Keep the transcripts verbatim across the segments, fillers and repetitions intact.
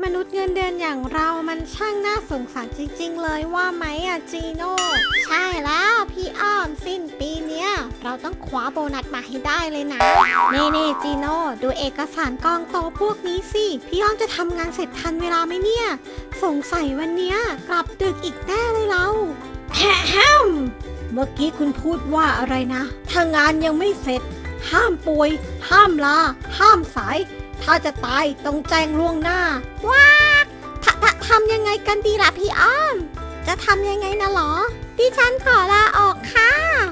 นุษย์เงินเดือนอย่างเรามันช่างน่าสงสารจริงๆเลยว่าไหมอะจีโน่ใช่แล้วพี่อ้อมสิ้นปีเนี้ยเราต้องคว้าโบนัสมาให้ได้เลยนะเน่เน่จีโน่ดูเอกสารกองโตพวกนี้สิพี่อ้อมจะทำงานเสร็จทันเวลาไหมเนี่ยสงสัยวันเนี้ยกลับดึกอีกแน่เลยเราแฮมเมื่อกี้คุณพูดว่าอะไรนะถ้างานยังไม่เสร็จห้ามป่วยห้ามลาห้ามสายถ้าจะตายต้องแจ้งล่วงหน้าว้าทะทะทำยังไงกันดีล่ะพี่อ้อมจะทำยังไงนะหรอดิฉันขอลาออกค่ะ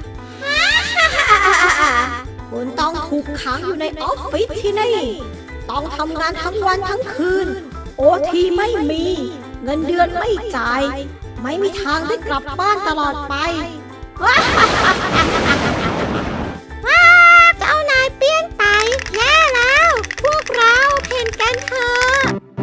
คุณต้องถูกขังอยู่ในออฟฟิศที่นี่ต้องทำงานทั้งวันทั้งคืนโอทีไม่มีเงินเดือนไม่จ่ายไม่มีทางได้กลับบ้านตลอดไปว้าเจ้านายเปลี่ยนไปแย่แล้วพวกเราเพ่นกันเถอะ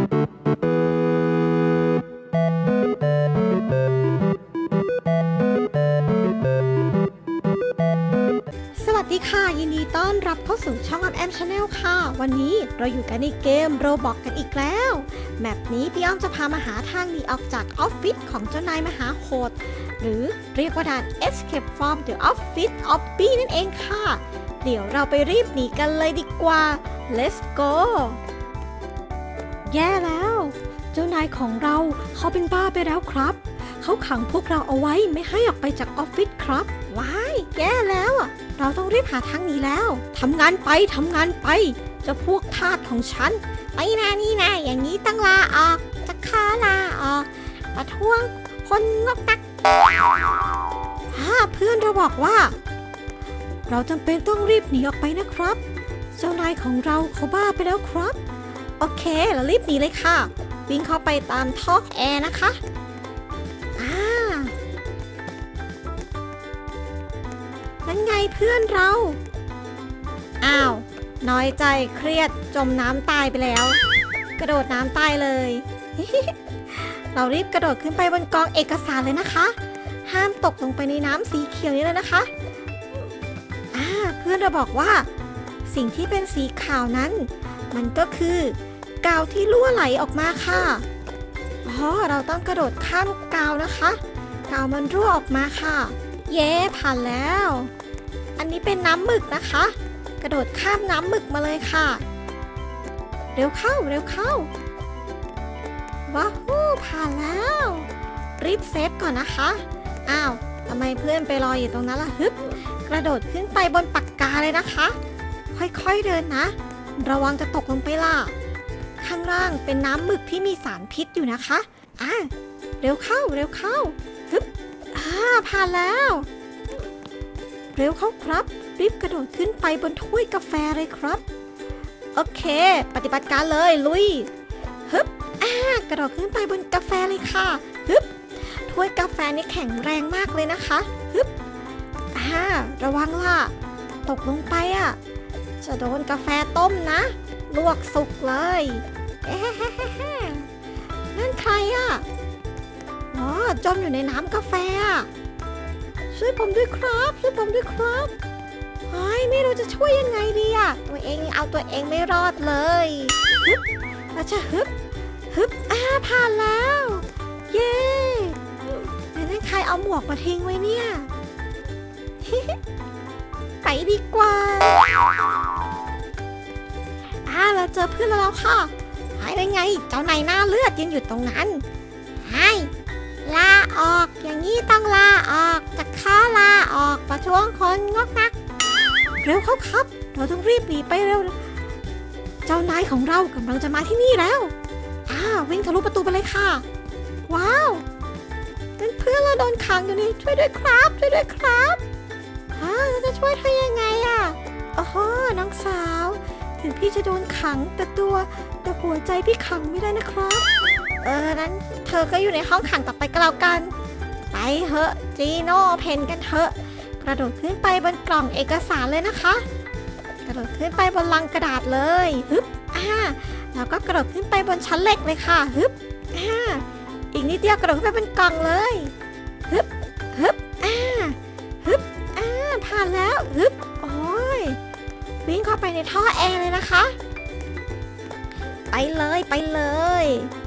สวัสดีค่ะยินดีต้อนรับเข้าสู่ช่อง แอม ชาแนล ค่ะวันนี้เราอยู่กันในเกมโรบล็อกกันอีกแล้วแมปนี้พี่อ้อมจะพามาหาทางหนีออกจากออฟฟิศของเจ้านายมหาโหดหรือเรียกว่าด่าน Escape from the Office Obby นั่นเองค่ะเดี๋ยวเราไปรีบหนีกันเลยดีกว่า Let's go แย่แล้วเจ้านายของเราเขาเป็นบ้าไปแล้วครับเขาขังพวกเราเอาไว้ไม่ให้ออกไปจากออฟฟิศครับว้ายแย่แล้วอ่ะเราต้องรีบหาทางหนีแล้วทำงานไปทำงานไปเจ้าพวกทาสของฉันไปนะนี่นะอย่างนี้ต้องลาออกจะขอลาออกประท้วงคนงกตักฮ่าเพื่อนเราบอกว่าเราจำเป็นต้องรีบหนีออกไปนะครับเจ้านายของเราเขาบ้าไปแล้วครับโอเคเรารีบหนีเลยค่ะวิ่งเข้าไปตามท่อแอร์นะคะอ่านั่นไงเพื่อนเราอ้าวน้อยใจเครียดจมน้ำตายไปแล้วกระโดดน้ำตายเลย เรารีบกระโดดขึ้นไปบนกองเอกสารเลยนะคะห้ามตกลงไปในน้ำสีเขียวนี้เลยนะคะอ่าเพื่อนเราบอกว่าสิ่งที่เป็นสีขาวนั้นมันก็คือกาวที่รั่วไหลออกมาค่ะอ๋อเราต้องกระโดดข้ามกาวนะคะกาวมันรั่วออกมาค่ะเย้ผ่านแล้วอันนี้เป็นน้ำหมึกนะคะกระโดดข้ามน้ำหมึกมาเลยค่ะเร็วเข้าเร็วเข้าว้าวผ่านแล้วรีบเซฟก่อนนะคะอ้าวทำไมเพื่อนไปรออยู่ตรงนั้นล่ะฮึบกระโดดขึ้นไปบนปากกาเลยนะคะค่อยๆเดินนะระวังจะตกลงไปล่ะข้างล่างเป็นน้ำหมึกที่มีสารพิษอยู่นะคะอ่าเร็วเข้าเร็วเข้าฮึบอ่าผ่านแล้วเร็วเข้าครับรีบกระโดดขึ้นไปบนถ้วยกาแฟเลยครับโอเคปฏิบัติการเลยลุยฮึบอ่ากระโดดขึ้นไปบนกาแฟเลยค่ะฮึบถ้วยกาแฟนี่แข็งแรงมากเลยนะคะฮึบอ่าระวังล่ะตกลงไปอ่ะจะโดนกาแฟต้มนะลวกสุกเลยเอ๊ะนั่นใครอ่ะอ๋อจมอยู่ในน้ำกาแฟอ่ะช่วยผมด้วยครับช่วยผมด้วยครับเฮ้ยไม่รู้จะช่วยยังไงดีอ่ะตัวเองเอาตัวเองไม่รอดเลยฮึบเราจะฮึบฮึบอ่าผ่านแล้วเย้แต่นั่นใครเอาหมวกมาทิ้งไว้เนี่ยไปดีกว่าอ่าเราเจอเพื่อนเราค่ะหายได้ไงเจ้านายหน้าเลือดยืนอยู่ตรงนั้นหายลาออกอย่างนี้ต้องลาออกจะข้าลาออกประท้วงคนงกนักเร็วเข้าครับเราต้องรีบหนีไปเร็วเจ้านายของเรากำลังจะมาที่นี่แล้วอ่าวิ่งทะลุประตูไปเลยค่ะว้าวเป็นเพื่อนเราโดนขังอยู่นี่ช่วยด้วยครับช่วยด้วยครับอ่าจะช่วยเธอยังไงอ่ะโอ้โหน้องสาวถึงพี่จะโดนขังแต่ตัวแต่หัวใจพี่ขังไม่ได้นะครับเออนั้นเธอก็อยู่ในห้องขังต่อไปก็แล้วกันไปเถอะจีโน่เพนกันเถอะกระโดดขึ้นไปบนกล่องเอกสารเลยนะคะกระโดดขึ้นไปบนลังกระดาษเลยฮึบอ่าแล้วก็กระโดดขึ้นไปบนชั้นเหล็กเลยค่ะฮึบอ่าอีกนิดเดียวกระโดดขึ้นไปบนกล่องเลยฮึบฮึบอ่าฮึบอ่าผ่านแล้วฮึบโอ้ยวิ่ง วิ่งเข้าไปในท่อแอร์เลยนะคะไปเลยไปเลย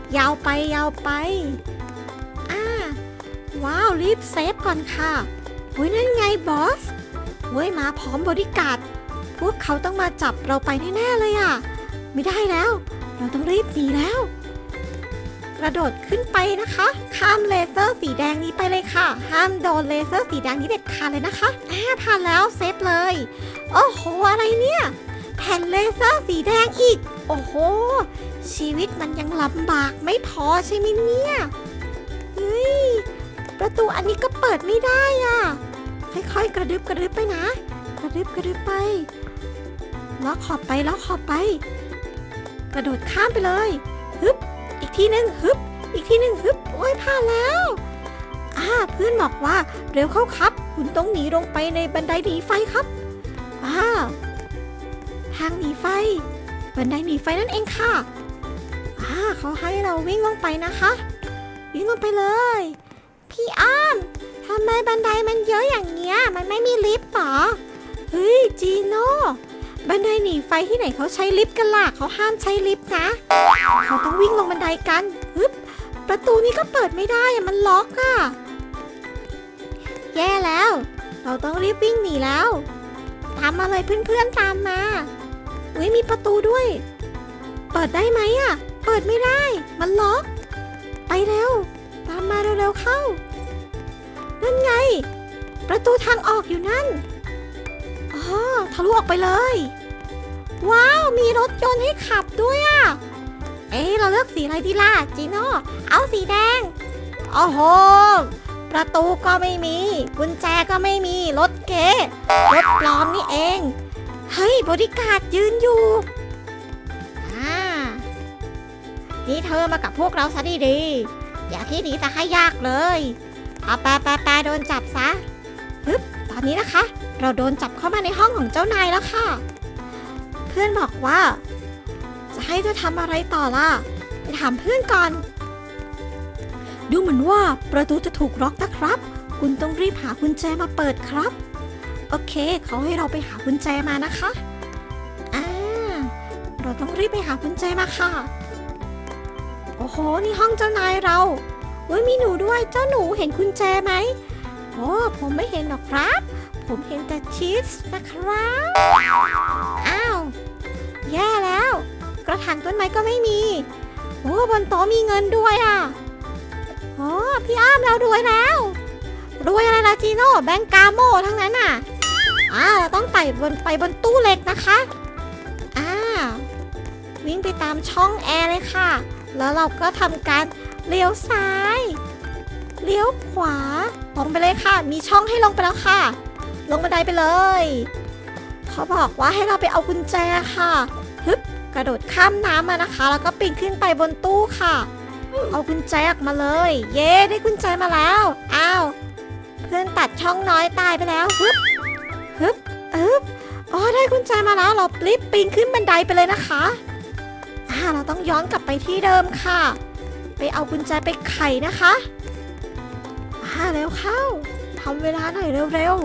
ยาวไปยาวไปอ่าว้าวรีบเซฟก่อนค่ะโอ้ยนั่นไงบอสเว้ยมาพร้อมบอดี้การ์ดพวกเขาต้องมาจับเราไปแน่ๆเลยอ่ะไม่ได้แล้วเราต้องรีบหนีแล้วกระโดดขึ้นไปนะคะข้ามเลเซอร์สีแดงนี้ไปเลยค่ะห้ามโดนเลเซอร์สีแดงนี้เด็ดขาดเลยนะคะอ่าผ่านแล้วเซฟเลยโอ้โหอะไรเนี่ยแผ่นเลเซอร์สีแดงอีกโอ้โหชีวิตมันยังลำบากไม่พอใช่ไหมเนี่ยเฮ้ยประตูอันนี้ก็เปิดไม่ได้อ่ะค่อยๆกระดึบกระดึบไปนะกระดึบกระดึบไปล้อขอบไปล้อขอบไปกระโดดข้ามไปเลยฮึบอีกทีหนึ่งฮึบอีกทีหนึ่งฮึบโอ้ยผ่านแล้วอ่าเพื่อนบอกว่าเร็วเข้าครับคุณต้องหนีลงไปในบันไดหนีไฟครับอ่าทางหนีไฟบันไดหนีไฟนั่นเองค่ะอ่าเขาให้เราวิ่งลงไปนะคะวิ่งลงไปเลยพี่อ้อมทำไมบันไดมันเยอะอย่างเงี้ยมันไม่มีลิฟต์หรอเฮ้ยจีโน่บันไดหนีไฟที่ไหนเขาใช้ลิฟต์กันล่ะเขาห้ามใช้ลิฟต์นะเขาต้องวิ่งลงบันไดกันฮึบประตูนี้ก็เปิดไม่ได้มันล็อกอ่ะแย่แล้วเราต้องรีบวิ่งหนีแล้วตามมาเลยเพื่อนๆตามมาเฮ้ยมีประตูด้วยเปิดได้ไหมอ่ะเปิดไม่ได้มันล็อกไปเร็วตามมาเร็วๆเข้านั่นไงประตูทางออกอยู่นั่นอ๋อทะลุออกไปเลยว้าวมีรถยนต์ให้ขับด้วยอ่ะเอ๊ะเราเลือกสีอะไรดีล่ะจีโน่เอาสีแดงโอ้โหประตูก็ไม่มีกุญแจก็ไม่มีรถเก๋รถปลอมนี่เองเฮ้ยบอดี้การ์ดยืนอยู่อ่านี่เธอมากับพวกเราซะดีๆอย่าคิดหนีจะให้ยากเลยเอาแปะแปะแปะโดนจับซะฮึบตอนนี้นะคะเราโดนจับเข้ามาในห้องของเจ้านายแล้วค่ะเพื่อนบอกว่าจะให้เธอทำอะไรต่อล่ะไปถามเพื่อนก่อนดูเหมือนว่าประตูจะถูกล็อกนะครับคุณต้องรีบหากุญแจมาเปิดครับโอเคเขาให้เราไปหากุญแจมานะคะอ่าเราต้องรีบไปหากุญแจมาค่ะโอ้โหนี่ห้องเจ้านายเราเว้ยมีหนูด้วยเจ้าหนูเห็นกุญแจไหมโอ้ผมไม่เห็นหรอกครับผมเห็นแต่ชีสนะครับอ้าวแย่แล้วกระถางต้นไม้ก็ไม่มีโอ้บนโต๊ะมีเงินด้วยอ่ะโอ้พี่อ้อมเรารวยแล้วรวยอะไรล่ะจีโน่แบงก์กาโมทั้งนั้นน่ะอ้าวเราต้องไต่บนไปบนตู้เหล็กนะคะอ้าววิ่งไปตามช่องแอร์เลยค่ะแล้วเราก็ทำการเลี้ยวซ้ายเลี้ยวขวาตรงไปเลยค่ะมีช่องให้ลงไปแล้วค่ะลงบันไดไปเลยเขาบอกว่าให้เราไปเอากุญแจค่ะฮึบกระโดดข้ามน้ำมานะคะแล้วก็ปีนขึ้นไปบนตู้ค่ะเอากุญแจออกมาเลยเย้ได้กุญแจมาแล้วอ้าวเพื่อนตัดช่องน้อยตายไปแล้วฮึบฮึบฮึบอ๋อได้กุญแจมาแล้วเรารีบปีนขึ้นบันไดไปเลยนะคะอ่าเราต้องย้อนกลับไปที่เดิมค่ะไปเอากุญแจไปไขนะคะอ่าเร็วเข้าทำเวลาหน่อยเร็ว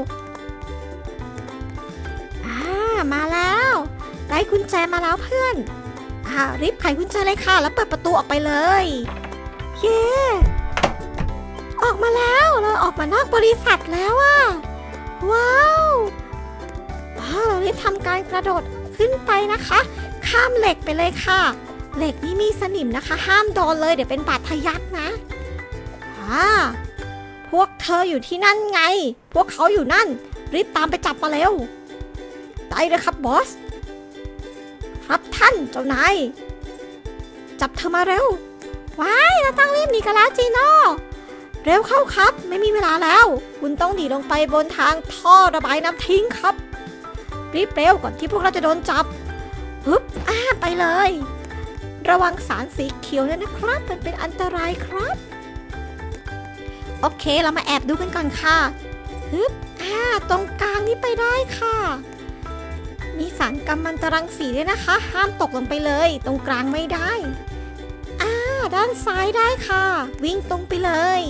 ๆอ่ามาแล้วได้กุญแจมาแล้วเพื่อนอ่ารีบไขกุญแจเลยค่ะแล้วเปิดประตูออกไปเลยเย้ออกมาแล้วเราออกมานอกบริษัทแล้วอ่ะว้าวเรารีบทำการกระโดดขึ้นไปนะคะข้ามเหล็กไปเลยค่ะเหล็กนี้มีสนิมนะคะห้ามโดนเลยเดี๋ยวเป็นบาดทะยักนะอ่าพวกเธออยู่ที่นั่นไงพวกเขาอยู่นั่นรีบตามไปจับมาเร็วได้เลยครับบอสครับท่านเจ้านายจับเธอมาเร็วว้ายเราต้องรีบหนีกันแล้วจีโน่เร็วเข้าครับไม่มีเวลาแล้วคุณต้องหนีลงไปบนทางท่อระบายน้ำทิ้งครับรีบเร็วก่อนที่พวกเราจะโดนจับฮึบอ่าไปเลยระวังสารสีเขียวด้วยนะครับมันเป็นอันตรายครับโอเคเรามาแอบดูกันก่อนค่ะฮึบอ่าตรงกลางนี้ไปได้ค่ะมีสารกัมมันตรังสีด้วยนะคะห้ามตกลงไปเลยตรงกลางไม่ได้อ่าด้านซ้ายได้ค่ะวิ่งตรงไปเลย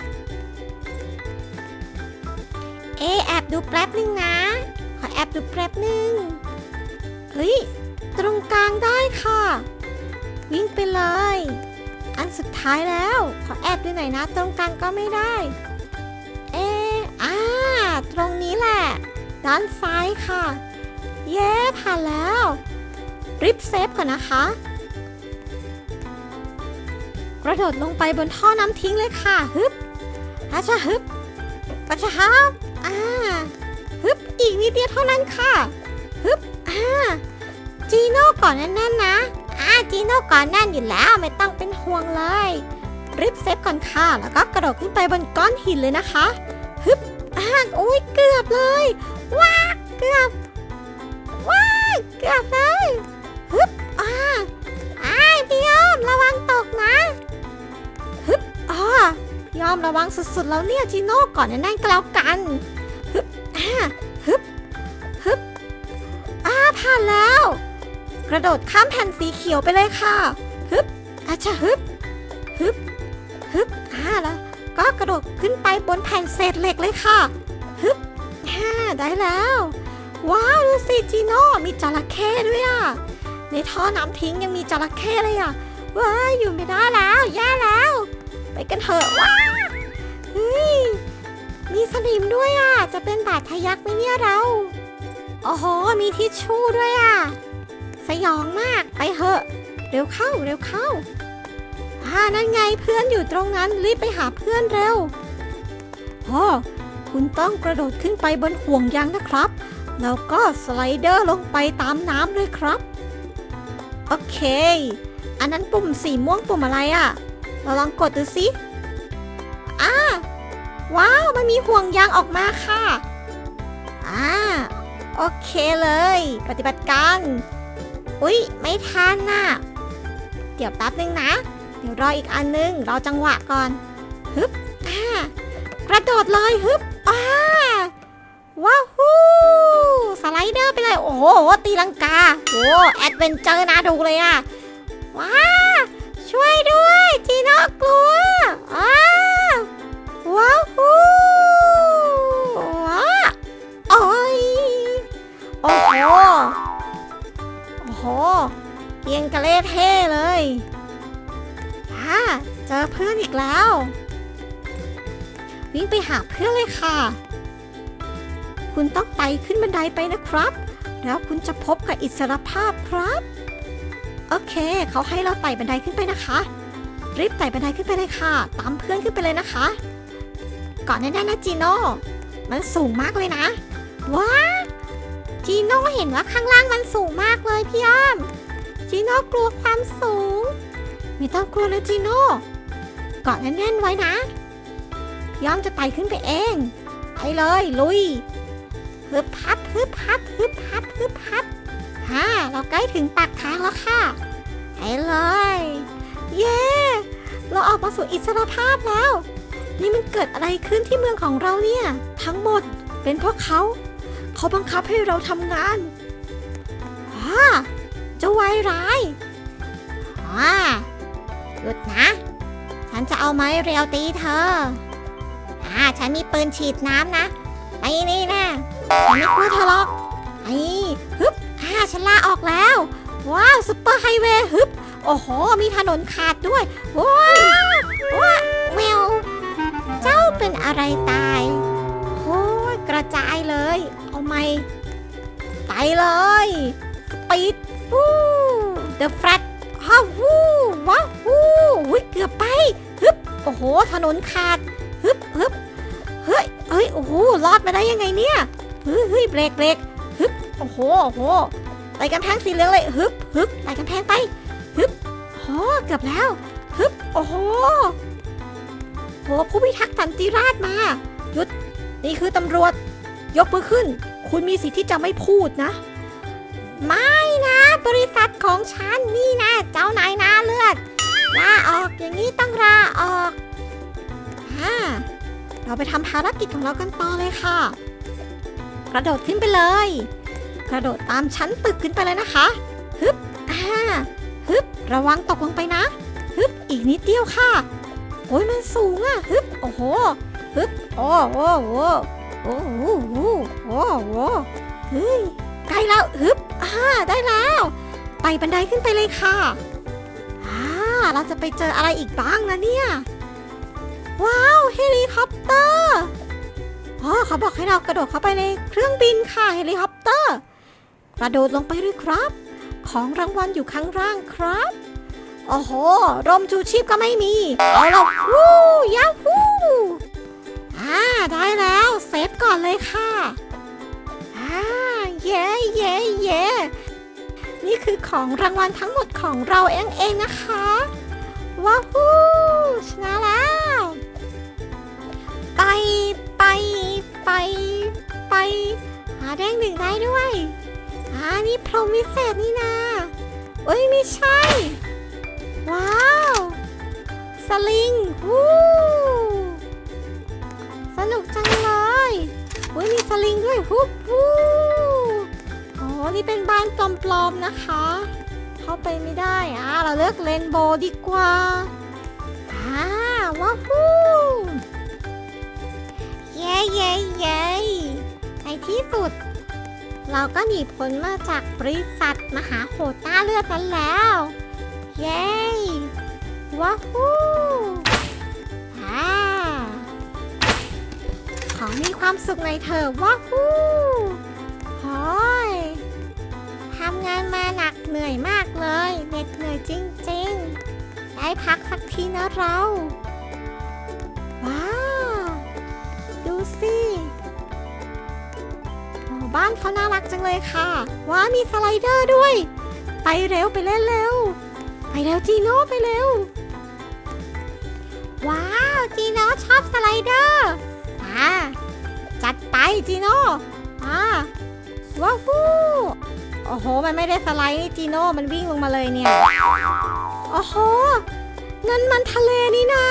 เอแอบดูแป๊บนึงนะขอแอบดูแป๊บนึงเฮ้ยตรงกลางได้ค่ะวิ่งไปเลยอันสุดท้ายแล้วขอแอบดูหน่อยนะตรงกลางก็ไม่ได้เอออ่าตรงนี้แหละด้านซ้ายค่ะเย้ผ่านแล้วรีบเซฟก่อนนะคะกระโดดลงไปบนท่อน้ำทิ้งเลยค่ะฮึบอาชะฮึบอาชะฮับอ่าฮึบอีกนิดเดียวเท่านั้นค่ะฮึบอ่าจีโน่ก่อนแน่นๆนะอ่าจีโน่ก่อนแน่นอยู่แล้วไม่ต้องเป็นห่วงเลยรีบเซฟก่อนค่ะแล้วก็กระโดดขึ้นไปบนก้อนหินเลยนะคะฮึบอ่าโอ้ยเกือบเลยว้าเกือบว้าเกือบเลยฮึบอ่าอ่าพี่อ้อมระวังตกนะฮึบอ่ายอมระวังสุดๆแล้วเนี่ยจีโน่ก่อนแน่นๆก็แล้วกันฮึบอ่าฮึบฮึบอ่าผ่านแล้วกระโดดข้ามแผ่นสีเขียวไปเลยค่ะฮึบอาชะฮึบฮึบฮึบอ่าแล้วก็กระโดดขึ้นไปบนแผ่นเศษเหล็กเลยค่ะฮึบอ่าได้แล้วว้าวดูสิจีโน่มีจระเข้ด้วยอ่ะในท่อน้ำทิ้งยังมีจระเข้เลยอ่ะว้าอยู่ไม่ได้แล้วแย่แล้วไปกันเถอะว้าเฮ้ยมีสนิมด้วยอ่ะจะเป็นบาดทะยักไหมเนี่ยเราโอ้โหมีทิชชู่ด้วยอ่ะสยองมากไปเถอะเร็วเข้าเร็วเข้าอ่านั่นไงเพื่อนอยู่ตรงนั้นรีบไปหาเพื่อนเร็วโอ้คุณต้องกระโดดขึ้นไปบนห่วงยางนะครับแล้วก็สไลเดอร์ลงไปตามน้ำเลยครับโอเคอันนั้นปุ่มสีม่วงปุ่มอะไรอ่ะเราลองกดดูสิอ่าว้าวมันมีห่วงยางออกมาค่ะอ่าโอเคเลยปฏิบัติการอุ๊ยไม่ทันน่ะเดี๋ยวแป๊บนึงนะเดี๋ยวรออีกอันนึงรอจังหวะก่อนฮึบอ่ากระโดดเลยฮึบอ่าว้าวฮู้สไลเดอร์ไปเลยโอ้โหตีลังกาโอ้แอดเวนเจอร์น่าดูเลยอ่ะว้าช่วยด้วยจีโน่กลัวอ้าว้าวฮู้ว้าโอ้ยโอ้โหโอ้โหเกียงกะเล่เท่เลยฮ่าเจอเพื่อนอีกแล้ววิ่งไปหาเพื่อนเลยค่ะคุณต้องไต่ขึ้นบันไดไปนะครับแล้วคุณจะพบกับอิสรภาพครับโอเคเขาให้เราไต่บันไดขึ้นไปนะคะรีบไต่บันไดขึ้นไปเลยค่ะตามเพื่อนขึ้นไปเลยนะคะก่อนแน่ๆนะจีโน่มันสูงมากเลยนะว้าจีโน่เห็นว่าข้างล่างมันสูงมากเลยพี่อ้อมจีโน่กลัวความสูงไม่ต้องกลัวเลยจีโน่เกาะแน่นๆไว้นะพี่อ้อมจะไต่ขึ้นไปเองไปเลยลุยฮึบพับฮึบพับฮึบพับฮึบพับฮ่าเราใกล้ถึงปากทางแล้วค่ะไปเลยเย้เราออกมาสู่อิสรภาพแล้วนี่มันเกิดอะไรขึ้นที่เมืองของเราเนี่ยทั้งหมดเป็นเพราะเขาเขาบังคับให้เราทำงานฮ่าเจ้าวายร้ายฮ่าหยุดนะฉันจะเอาไม้เรียวตีเธออ่าฉันมีปืนฉีดน้ำนะไปนี่นะฉันไม่กลัวเธอหรอกไอ้ฮึบอ่าฉันลาออกแล้วว้าวซุปเปอร์ไฮเวย์ฮึบโอ้โหมีถนนขาดด้วยว้าวว้าวแมวเจ้าเป็นอะไรตายโอ้ยกระจายเลยเอาไหมไปเลยสปีดวู้เดอะแฟลตฮ่าวู้ว้าววู้หุ้ยเกือบไปฮึบโอ้โหถนนขาดฮึบฮึบเฮ้ยเฮ้ยโอ้โหรอดมาได้ยังไงเนี่ยเฮ้ยเฮ้ยเบรกเบรกฮึบโอ้โหโอ้โหไต่กำแพงสีเหลืองเลยฮึบฮึบไต่กำแพงไปฮึบโอ้เกือบแล้วฮึบโอ้โหโหผู้พิทักษ์สันติราษฎร์มาหยุดนี่คือตำรวจยกมือขึ้นคุณมีสิทธิ์ที่จะไม่พูดนะไม่นะบริษัทของฉันนี่นะเจ้านายหน้าเลือดลาออกอย่างนี้ต้องลาออกฮ่าเราไปทำภารกิจของเรากันต่อเลยค่ะกระโดดขึ้นไปเลยกระโดดตามชั้นตึกขึ้นไปเลยนะคะฮึบอ่าฮึบระวังตกลงไปนะฮึบอีกนิดเดียวค่ะโอ้ยมันสูงอ่ะฮึบโอ้โหฮึบโอ้โหโอ้โหโอ้โหโอ้โหเฮ้ยใกล้แล้วฮึบอ่าได้แล้วไต่บันไดขึ้นไปเลยค่ะอ้าวเราจะไปเจออะไรอีกบ้างนะเนี่ยว้าวเฮลิคอปเตอร์อ๋อเขาบอกให้เรากระโดดเข้าไปในเครื่องบินค่ะเฮลิคอปเตอร์กระโดดลงไปด้วยครับของรางวัลอยู่ข้างล่างครับโอ้โหร่มชูชีพก็ไม่มีเอาละวู้ยาฮูอ่าได้แล้วเซฟก่อนเลยค่ะอ่าเย่เย่เย่นี่คือของรางวัลทั้งหมดของเราเองเองนะคะว้าวฮู้ชนะแล้วไปไปไปไปหาแดงหนึ่งได้ด้วยอ่านี่พรหมวิเศษนี่นาเอ้ยไม่ใช่ว้าวสลิงวู้สนุกจังเลยเฮ้ยมีสลิงด้วยฮู้วู้อ๋อนี่เป็นบ้านปลอมๆนะคะเข้าไปไม่ได้อ่ะเราเลือกเรนโบว์ดีกว่าอ่าว้าวฮู้เย้เย้เย้ในที่สุดเราก็หนีพ้นมาจากบริษัทมหาโหดต้าเลือดนั้นแล้วเย้ว้าวฮู้อ่าขอมีความสุขในเธอว้าวฮู้โอ้ยทำงานมาหนักเหนื่อยมากเลยเหน็ดเหนื่อยจริงๆได้พักสักทีนะเราว้าวดูสิบ้านเขาน่ารักจังเลยค่ะว้ามีสไลเดอร์ด้วยไปเร็วไปเล่นเร็วไปเร็วจีโน่ไปเร็วว้าวจีโน่ชอบสไลเดอร์อ่าจัดไปจีโน่อ่าว้าวฮู้โอ้โหมันไม่ได้สไลด์นี่จีโน่มันวิ่งลงมาเลยเนี่ยโอ้โหนั่นมันทะเลนี่นา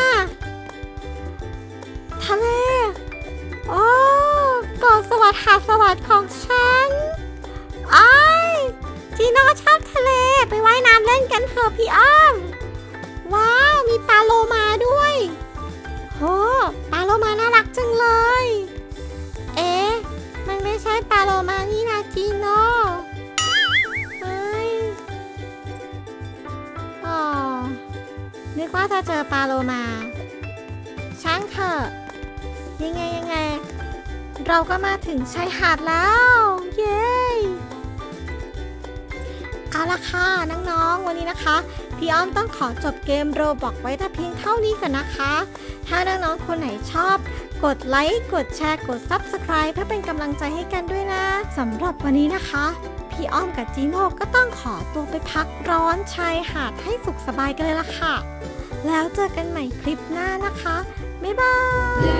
ทะเลโอ้เกาะสวัสดิ์หาดสวัสดิ์ของฉันไอ้จีโน่ชอบทะเลไปว่ายน้ำเล่นกันเถอะพี่อ้อมว้าวมีปลาโลมาด้วยโหปลาโลมาน่ารักจังเลยเอ๊ะมันไม่ใช่ปลาโลมานี่นะจีโน่เฮ้ยอ๋อนึกว่าจะเจอปลาโลมาช่างเถอะยังไงยังไงเราก็มาถึงชายหาดแล้วเย้เอาละค่ะน้องๆวันนี้นะคะพี่อ้อมต้องขอจบเกมโรบอกไว้แต่เพียงเท่านี้ก่อนนะคะถ้าน้องๆคนไหนชอบกดไลค์กดแชร์กด ซับสไครบ์ เพื่อเป็นกำลังใจให้กันด้วยนะสำหรับวันนี้นะคะพี่อ้อมกับจีโน่ก็ต้องขอตัวไปพักร้อนชายหาดให้สุขสบายกันเลยล่ะค่ะแล้วเจอกันใหม่คลิปหน้านะคะบ๊ายบาย